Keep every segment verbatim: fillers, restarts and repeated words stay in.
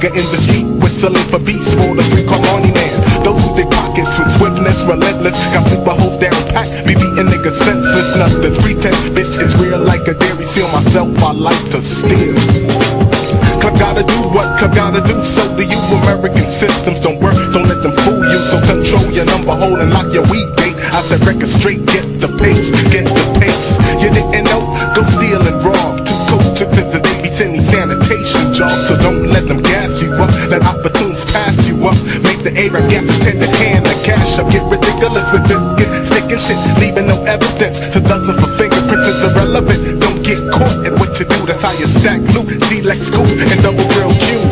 nigga in the street whistling for beats for the three called Money Man. Those with their pockets with swiftness relentless, got sleeper hoes down pack, be beating niggas senseless. Nothing's pretend, bitch, it's real like a dairy seal. Myself, I like to steal. Club gotta do what club gotta do, so do you. American systems don't work, don't let them fool you. So control your number hole and lock your weed gate. I said record straight, get the pace, get the pace. You didn't know? Go steal and rob. Two coaches to the babies in these sanitation jobs. So don't let them gas you up, let opportunities pass you up. Make the air and gas attendant hand the cash up. Get ridiculous with this, get sticking shit, leaving no evidence. So doesn't for fingerprints is irrelevant. Don't get caught at what you do, that's how you stack loot. Select schools and double grill cues.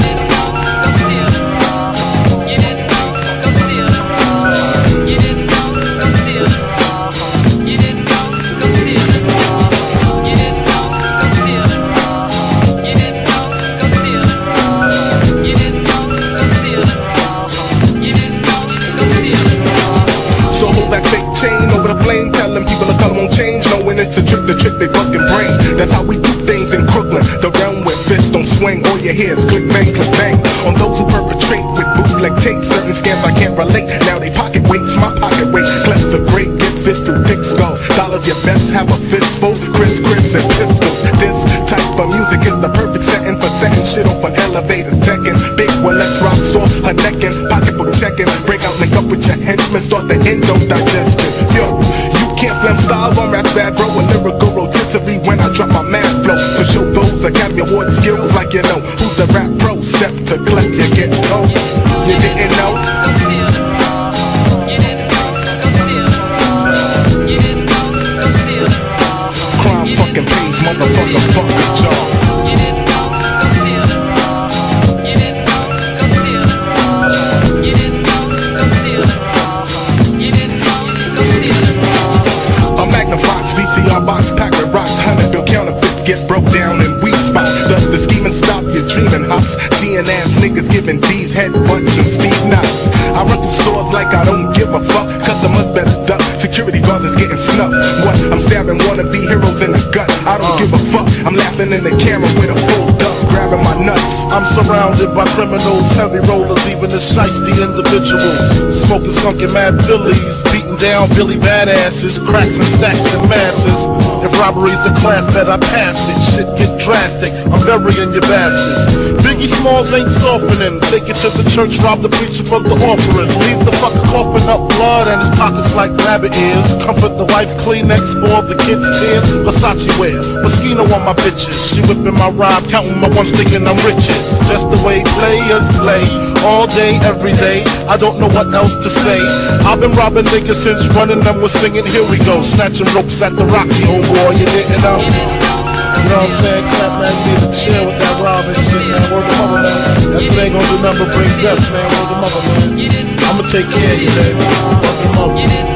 Over the flame, telling people the color won't change, knowing it's a trick to trick they fucking brain. That's how we do things in Crooklyn, the realm where fists don't swing. All you hear is click bang, click bang. On those who perpetrate with bootleg tape, certain scams I can't relate. Now they pocket weights, my pocket weight. Cleft the great, gets it through thick skulls. Dollars your best, have a fistful, Chris Crips and pistols. This type of music is the perfect setting for setting shit off on elevators. Teching big, well let's rock off her necking, pocketbook checking. Break out, link up with your henchmen, start the endo digestion. Yo, you can't flame style on rap bad, bro. A lyrical rotisserie when I drop my mad flow. So show those Academy Award skills like you know who's the rap pro. Step to clap, you get told. You didn't know? Crime fucking pays, motherfucker, fuck the job. Box packed with rocks, hundred bill counterfeits get broke down in weak spots. Does the scheming stop your dreaming hops? G and ass niggas giving D's headbutts and speed knots. I run through stores like I don't give a fuck. Customers better duck, security guards is getting snuffed. What? I'm stabbing wannabe heroes in the gut. I don't uh. give a fuck, I'm laughing in the camera with a full duck, grabbing my nuts. I'm surrounded by criminals, heavy rollers, even the shiesty individuals. Smoking skunky mad Phillies, beating down Billy badasses, cracks and stacks and masses. If robbery's a class, bet I pass it. Shit get drastic, I'm burying your bastards. Biggie Smalls ain't softening. Take it to the church, rob the preacher for the offering. Leave the fucker coughing up blood and his pockets like rabbit ears. Comfort the wife, Kleenex for the kids' tears. Versace wear, Moschino on my bitches. She whipping my ride, counting my ones, thinking I'm riches. Just the way players play, all day, every day. I don't know what else to say. I've been robbing niggas since running them was singing. Here we go, snatching ropes at the Roxy, oh boy, you didn't know. You know what I'm saying? Clap, man, you need to chill with that robbing shit, man. Word to mother, man. That's what ain't gonna do nothing but bring death, man. Word to mother, man. I'ma take care of you, baby. Word to mother.